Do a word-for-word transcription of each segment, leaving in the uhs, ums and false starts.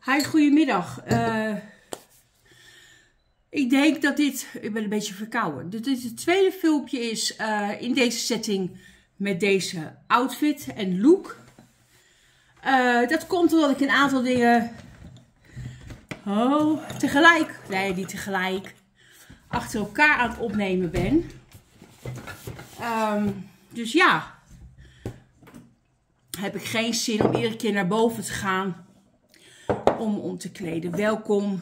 Hi, goedemiddag. Uh, ik denk dat dit, ik ben een beetje verkouden, dat dit het tweede filmpje is uh, in deze setting met deze outfit en look. Uh, dat komt omdat ik een aantal dingen oh, tegelijk, nee niet tegelijk, achter elkaar aan het opnemen ben. Um, dus ja, heb ik geen zin om iedere keer naar boven te gaan om om te kleden. Welkom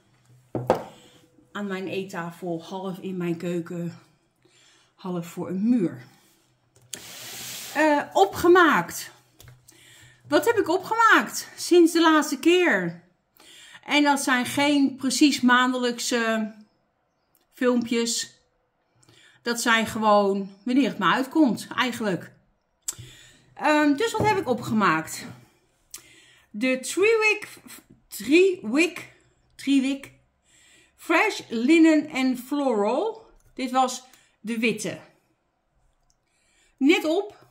aan mijn eettafel, half in mijn keuken, half voor een muur. Uh, opgemaakt. Wat heb ik opgemaakt sinds de laatste keer? En dat zijn geen precies maandelijkse filmpjes. Dat zijn gewoon wanneer het me uitkomt, eigenlijk. Um, dus wat heb ik opgemaakt? De Triwick, Triwick, Triwick Fresh Linen and Floral. Dit was de witte. Net op.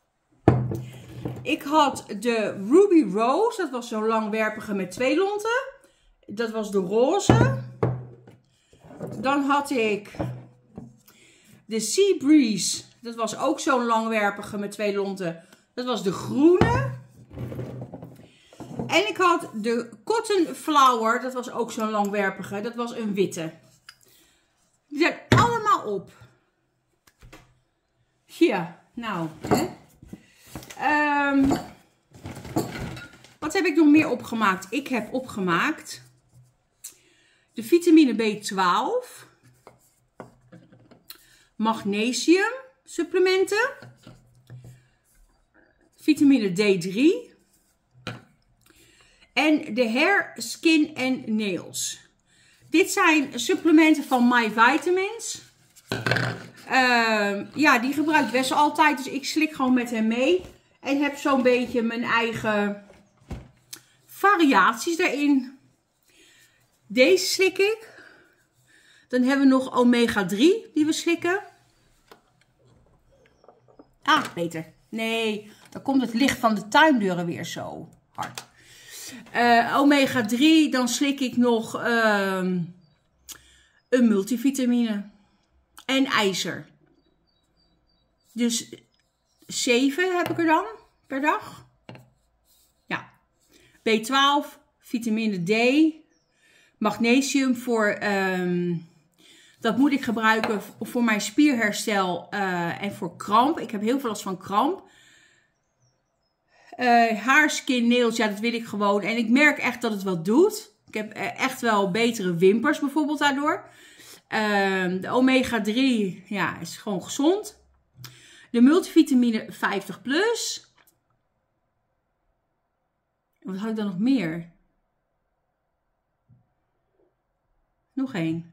Ik had de Ruby Rose. Dat was zo'n langwerpige met twee lonten. Dat was de roze. Dan had ik de Sea Breeze. Dat was ook zo'n langwerpige met twee lonten. Dat was de groene. En ik had de Cotton Flower. Dat was ook zo'n langwerpige. Dat was een witte. Die zijn allemaal op. Ja, nou. Hè. Um, wat heb ik nog meer opgemaakt? Ik heb opgemaakt de vitamine B twaalf. Magnesium supplementen. Vitamine D drie. En de Hair, Skin en Nails. Dit zijn supplementen van My Vitamins. Uh, ja, die gebruik ik best altijd. Dus ik slik gewoon met hem mee. En heb zo'n beetje mijn eigen variaties daarin. Deze slik ik. Dan hebben we nog omega drie die we slikken. Ah, beter. Nee, dan komt het licht van de tuindeuren weer zo hard. Uh, omega drie, dan slik ik nog uh, een multivitamine. En ijzer. Dus zeven heb ik er dan per dag. Ja. B twaalf, vitamine D, magnesium voor, um, dat moet ik gebruiken voor mijn spierherstel uh, en voor kramp. Ik heb heel veel last van kramp. Uh, haar, skin, nails, ja dat wil ik gewoon. En ik merk echt dat het wat doet. Ik heb uh, echt wel betere wimpers bijvoorbeeld daardoor. Uh, de omega drie, ja, is gewoon gezond. De multivitamine vijftig plus. Wat had ik dan nog meer? Nog één.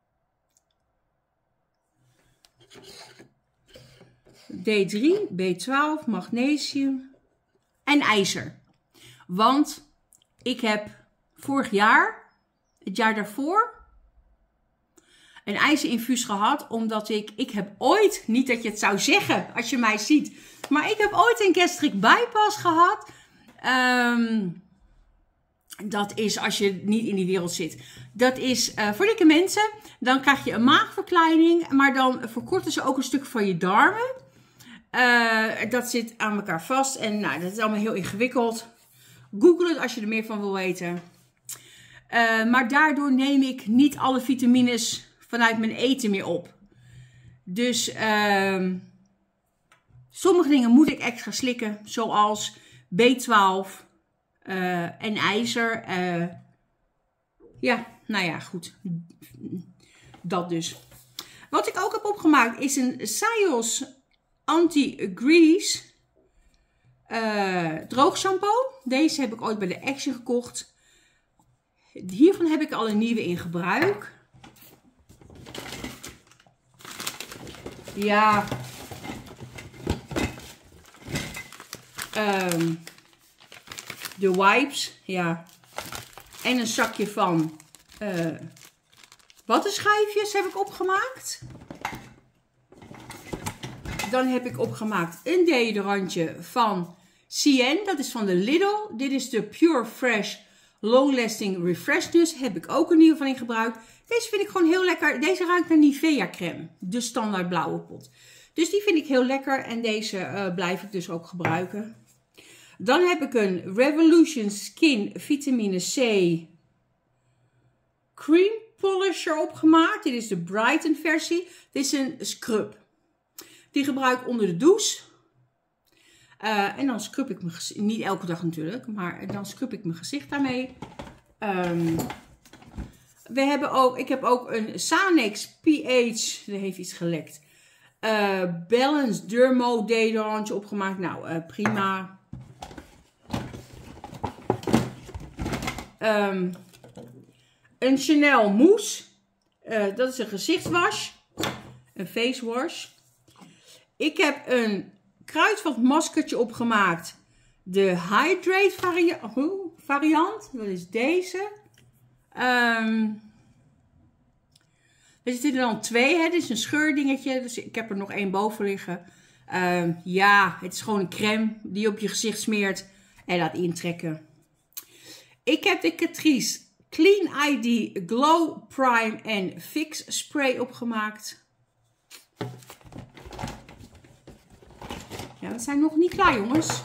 D drie, B twaalf, magnesium en ijzer. Want ik heb vorig jaar, het jaar daarvoor, een ijzerinfuus gehad, omdat ik, ik heb ooit, niet dat je het zou zeggen als je mij ziet, maar ik heb ooit een gastric bypass gehad. Um, dat is als je niet in die wereld zit. Dat is uh, voor dikke mensen, dan krijg je een maagverkleining, maar dan verkorten ze ook een stuk van je darmen. Uh, dat zit aan elkaar vast en nou, dat is allemaal heel ingewikkeld. Google het als je er meer van wil weten. Uh, maar daardoor neem ik niet alle vitamines vanuit mijn eten meer op. Dus uh, sommige dingen moet ik extra slikken. Zoals B twaalf uh, en ijzer. Uh, ja, nou ja, goed. Dat dus. Wat ik ook heb opgemaakt is een Syoss Anti-Grease uh, droog shampoo. Deze heb ik ooit bij de Action gekocht. Hiervan heb ik al een nieuwe in gebruik. Ja. Um, de wipes. Ja. En een zakje van uh, wattenschijfjes heb ik opgemaakt. Dan heb ik opgemaakt een deodorantje van C N. Dat is van de Lidl. Dit is de Pure Fresh Long Lasting Refreshness heb ik ook een nieuwe van in gebruik. Deze vind ik gewoon heel lekker. Deze ruikt naar Nivea crème. De standaard blauwe pot. Dus die vind ik heel lekker. En deze uh, blijf ik dus ook gebruiken. Dan heb ik een Revolution Skin Vitamine C Cream Polisher opgemaakt. Dit is de Brighten versie. Dit is een scrub. Die gebruik ik onder de douche. Uh, en dan scrub ik mijn gezicht. Niet elke dag natuurlijk. Maar dan scrub ik mijn gezicht daarmee. Um, we hebben ook, ik heb ook een Sanex P H. Er heeft iets gelekt. Uh, Balance Dermo deodorantje opgemaakt. Nou, uh, prima. Um, een Chanel Mousse. Uh, dat is een gezichtswash. Een face wash. Ik heb een kruidvat maskertje opgemaakt. De Hydrate varia oh, variant. Dat is deze. Um, er zitten er dan twee. Hè? Dit is een scheurdingetje. Dus ik heb er nog één boven liggen. Um, ja, het is gewoon een crème die je op je gezicht smeert. En laat intrekken. Ik heb de Catrice Clean I D Glow Prime en Fix Spray opgemaakt. Ja, we zijn nog niet klaar, jongens.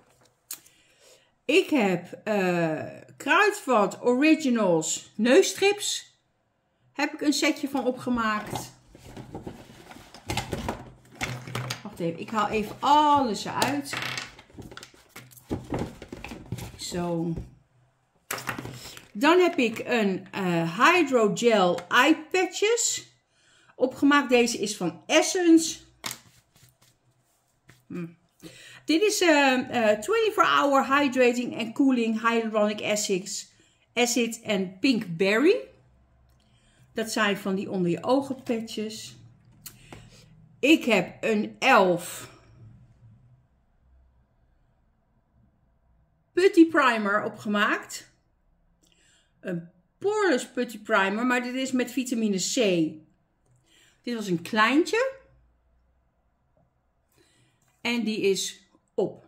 Ik heb uh, Kruidvat Originals neusstrips. Heb ik een setje van opgemaakt. Wacht even, ik haal even alles eruit. Zo. Dan heb ik een uh, Hydrogel Eye Patches opgemaakt. Deze is van Essence. Hm. Dit is uh, uh, twenty-four hour Hydrating and Cooling Hyaluronic Acids, Acid en Pink Berry. Dat zijn van die onder je ogen patches. Ik heb een elf Putty Primer opgemaakt. Een Poreless Putty Primer, maar dit is met vitamine C. Dit was een kleintje. En die is op.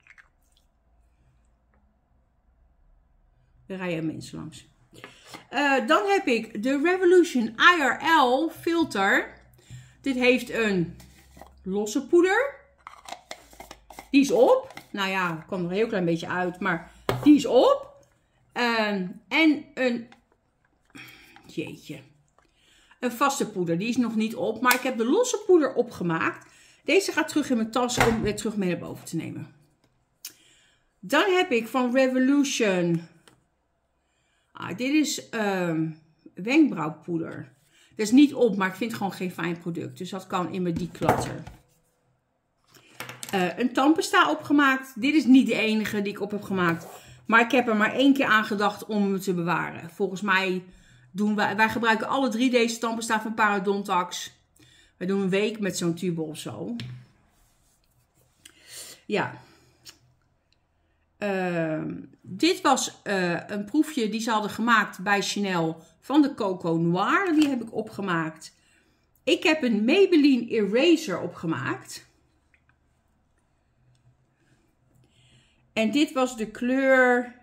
Er rijden mensen langs. Uh, dan heb ik de Revolution I R L filter. Dit heeft een losse poeder. Die is op. Nou ja, er kwam nog een heel klein beetje uit, maar die is op. Uh, en een, jeetje, een vaste poeder. Die is nog niet op, maar ik heb de losse poeder opgemaakt. Deze gaat terug in mijn tas om weer terug mee naar boven te nemen. Dan heb ik van Revolution, ah, dit is um, wenkbrauwpoeder. Dat is niet op, maar ik vind het gewoon geen fijn product. Dus dat kan in mijn declutter. Uh, een tandpasta opgemaakt. Dit is niet de enige die ik op heb gemaakt. Maar ik heb er maar één keer aan gedacht om hem te bewaren. Volgens mij doen wij, wij gebruiken alle drie deze tandpasta van Parodontax. Wij doen een week met zo'n tube of zo. Ja. Uh, dit was uh, een proefje die ze hadden gemaakt bij Chanel van de Coco Noir. Die heb ik opgemaakt. Ik heb een Maybelline Eraser opgemaakt. En dit was de kleur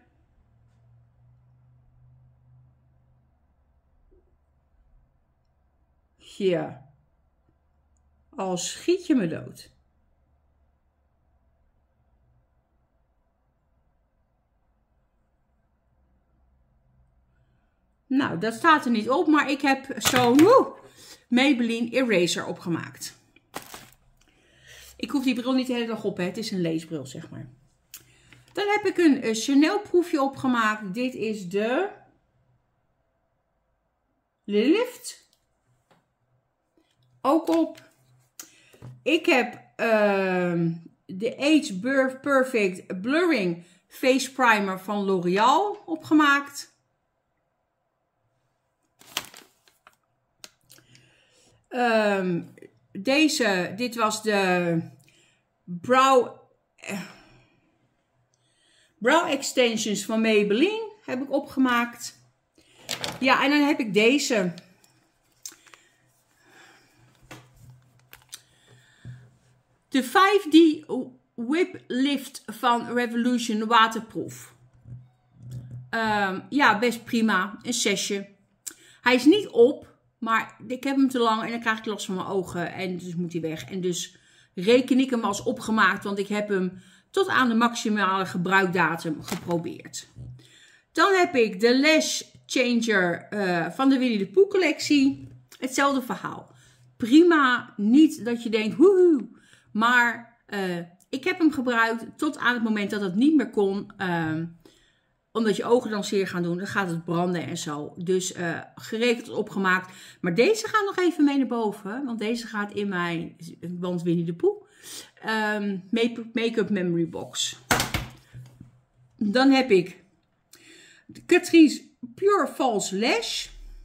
hier. Al schiet je me dood. Nou, dat staat er niet op, maar ik heb zo'n Maybelline Eraser opgemaakt. Ik hoef die bril niet de hele dag op, hè. Het is een leesbril, zeg maar. Dan heb ik een uh, Chanel proefje opgemaakt. Dit is de Lift. Ook op. Ik heb uh, de Age Perfect Blurring Face Primer van L'Oreal opgemaakt. Um, deze, dit was de Brow, uh, brow Extensions van Maybelline. Heb ik opgemaakt. Ja, en dan heb ik deze. De vijf D Whip Lift van Revolution waterproof. Um, ja, best prima. Een zesje. Hij is niet op, maar ik heb hem te lang en dan krijg ik last van mijn ogen. En dus moet hij weg. En dus reken ik hem als opgemaakt, want ik heb hem tot aan de maximale gebruikdatum geprobeerd. Dan heb ik de Lash Changer uh, van de Winnie de Pooh collectie. Hetzelfde verhaal. Prima, niet dat je denkt, woehoe. Maar uh, ik heb hem gebruikt tot aan het moment dat het niet meer kon. Uh, omdat je ogen dan zeer gaan doen, dan gaat het branden en zo. Dus uh, gerekend opgemaakt. Maar deze gaat nog even mee naar boven. Want deze gaat in mijn Want Winnie de Pooh um, Make-up Memory Box. Dan heb ik de Catrice Pure False Lash.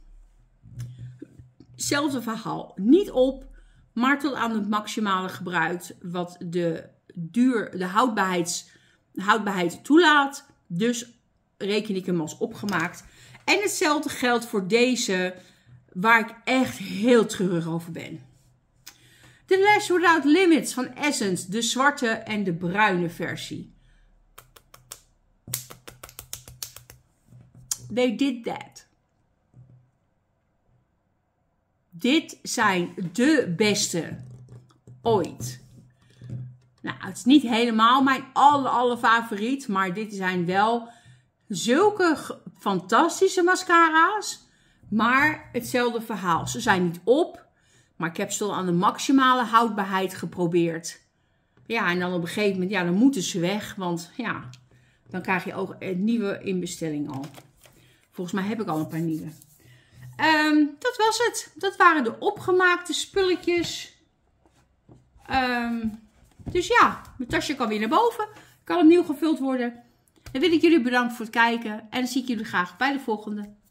Hetzelfde verhaal. Niet op, maar tot aan het maximale gebruikt. Wat de, duur, de, houdbaarheids, de houdbaarheid toelaat. Dus reken ik hem als opgemaakt. En hetzelfde geldt voor deze, waar ik echt heel treurig over ben. De Lash Without Limits van Essence. De zwarte en de bruine versie. They did that. Dit zijn de beste ooit. Nou, het is niet helemaal mijn alle, alle favoriet. Maar dit zijn wel zulke fantastische mascara's. Maar hetzelfde verhaal. Ze zijn niet op. Maar ik heb ze al aan de maximale houdbaarheid geprobeerd. Ja, en dan op een gegeven moment, ja, dan moeten ze weg. Want ja, dan krijg je ook een nieuwe inbestelling al. Volgens mij heb ik al een paar nieuwe. Um, dat was het. Dat waren de opgemaakte spulletjes. Um, dus ja, mijn tasje kan weer naar boven. Kan opnieuw gevuld worden. Dan wil ik jullie bedanken voor het kijken. En dan zie ik jullie graag bij de volgende.